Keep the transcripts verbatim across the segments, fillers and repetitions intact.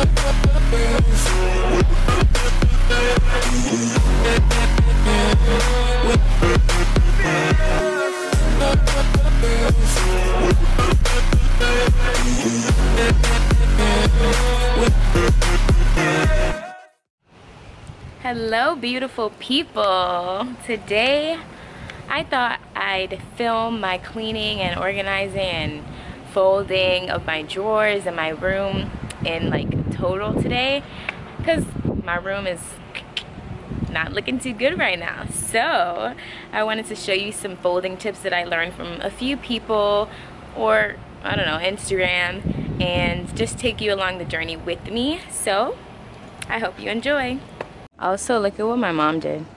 Hello beautiful people. Today I thought I'd film my cleaning and organizing and folding of my drawers in my room in like total today, because my room is not looking too good right now. So I wanted to show you some folding tips that I learned from a few people, or I don't know, Instagram, and just take you along the journey with me. So I hope you enjoy. Also, look at what my mom did.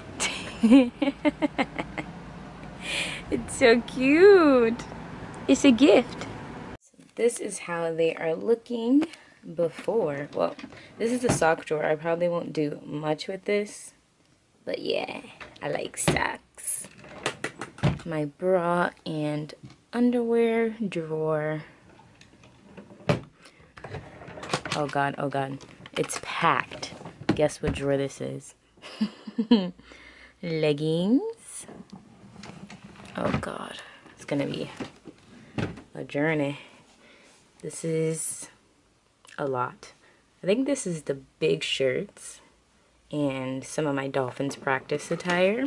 It's so cute. It's a gift. So this is how they are looking before. Well, this is a sock drawer. I probably won't do much with this, but yeah, I like socks. My bra and underwear drawer. Oh god, oh god. It's packed. Guess what drawer this is? Leggings. Oh god, it's gonna be a journey. This is a lot. I think this is the big shirts and some of my Dolphins practice attire.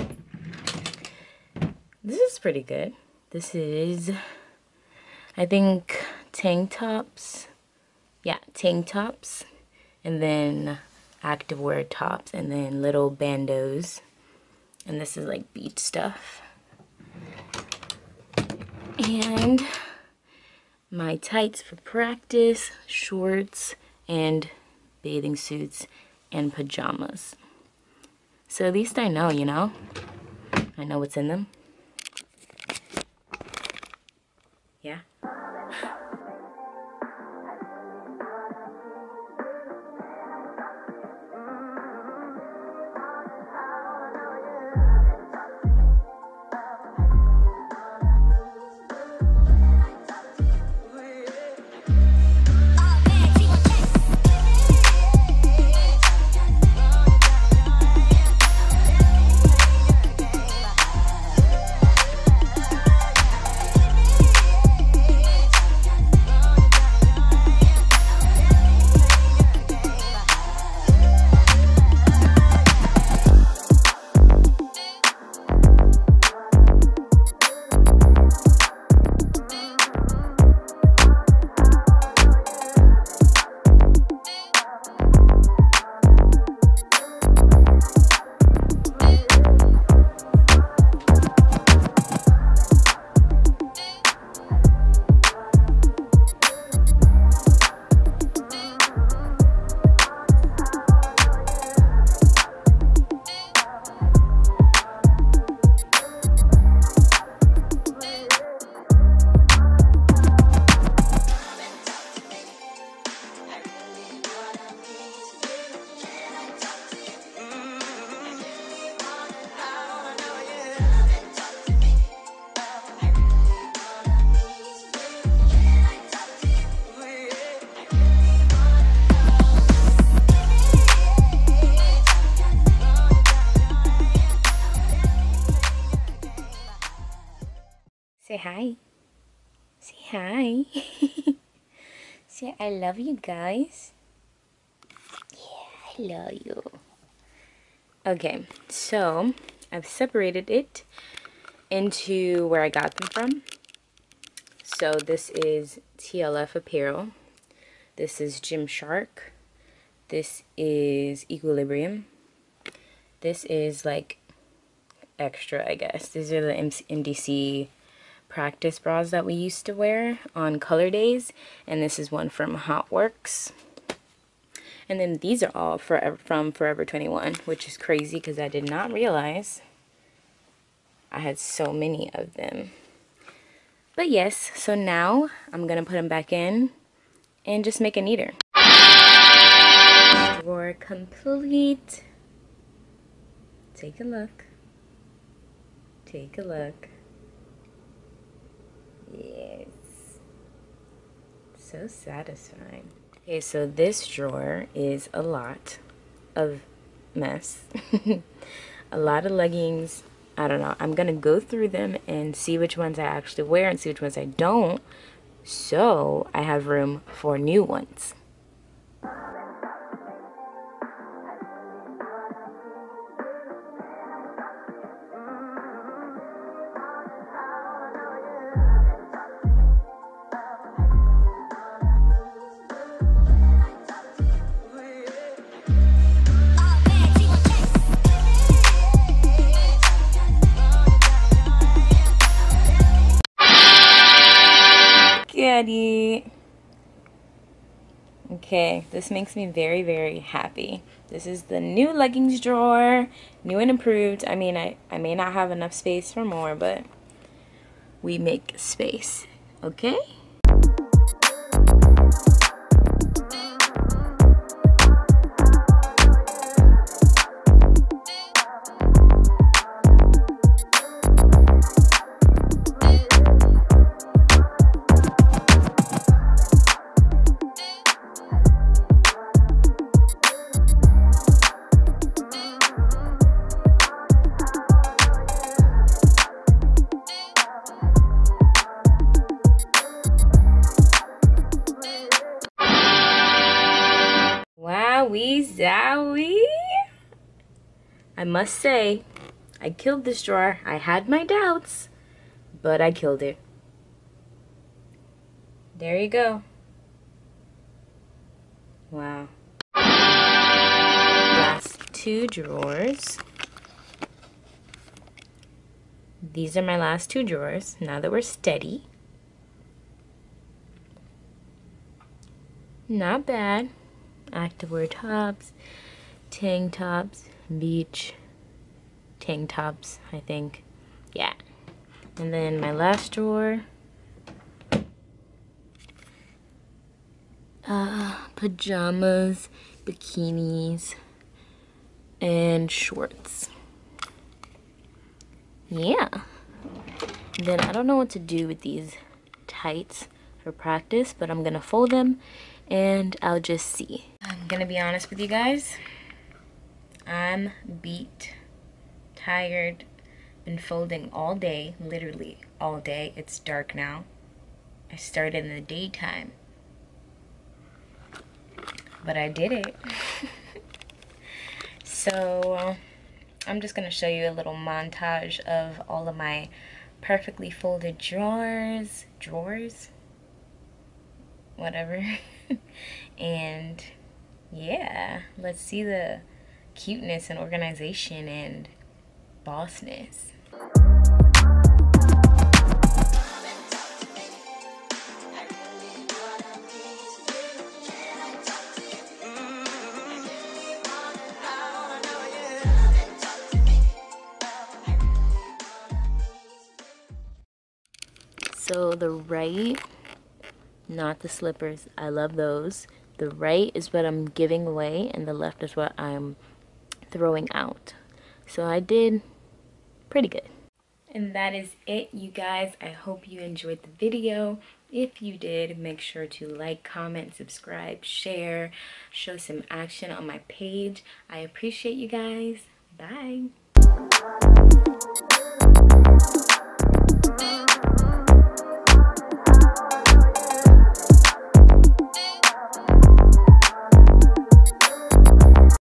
This is pretty good. This is, I think, tank tops. Yeah, tank tops. And then activewear tops, and then little bandos, and this is like beach stuff, and my tights for practice, shorts, and bathing suits and pajamas. So at least I know, you know, I know what's in them. Yeah. Say hi. Say hi. Say I love you guys. Yeah, I love you. Okay, so I've separated it into where I got them from. So this is T L F Apparel. This is Gymshark. This is Equilibrium. This is like extra, I guess. These are the M D C practice bras that we used to wear on color days, and this is one from Hotworks. And then these are all forever, from Forever twenty-one, which is crazy because I did not realize I had so many of them. But yes, so now I'm gonna put them back in and just make a neater. Drawer complete. Take a look. Take a look. Yes. So satisfying. Okay, so this drawer is a lot of mess. A lot of leggings. I don't know. I'm gonna go through them and see which ones I actually wear and see which ones I don't, so I have room for new ones. Daddy. Okay, this makes me very, very happy. This is the new leggings drawer, new and improved. I mean, I, I may not have enough space for more, but we make space, okay? Wowee zowie. I must say, I killed this drawer. I had my doubts, but I killed it. There you go. Wow. Last two drawers. These are my last two drawers, now that we're steady. Not bad. Activewear tops, tank tops, beach tank tops, I think. Yeah. And then my last drawer, uh, pajamas, bikinis, and shorts. Yeah. Then I don't know what to do with these tights for practice, but I'm gonna fold them and I'll just see. I'm gonna be honest with you guys. I'm beat, tired, been folding all day, literally all day. It's dark now. I started in the daytime, but I did it. So I'm just gonna show you a little montage of all of my perfectly folded drawers, drawers, whatever. And yeah, let's see the cuteness and organization and bossness. So the right, not the slippers, I love those. The right is what I'm giving away and the left is what I'm throwing out. So I did pretty good. And that is it, you guys. I hope you enjoyed the video. If you did, make sure to like, comment, subscribe, share, show some action on my page. I appreciate you guys. Bye.